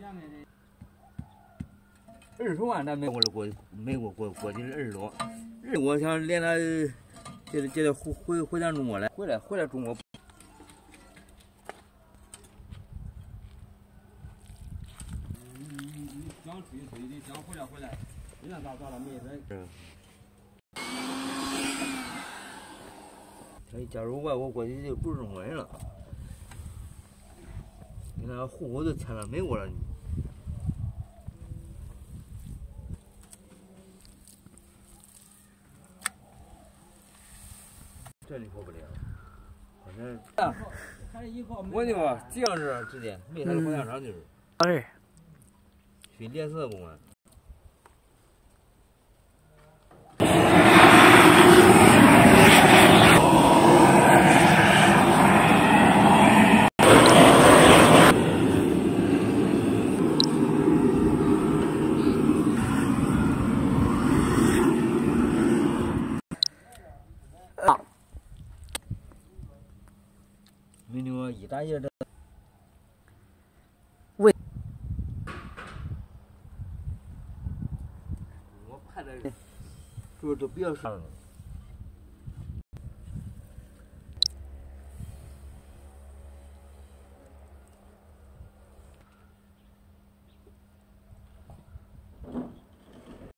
20万咱没过了过去20多，我想连他接着回咱中国来，回来中国。你想吹，你想回来，你让咋了没人。他一加入我过去就不是中国人了。你看户口都迁到美国了。这里跑不了，反正我就说这样式直接没他的保险厂就是。 哎。 去联社部门。没牛一大爷的。 喂。 我判的，就是都比较上了。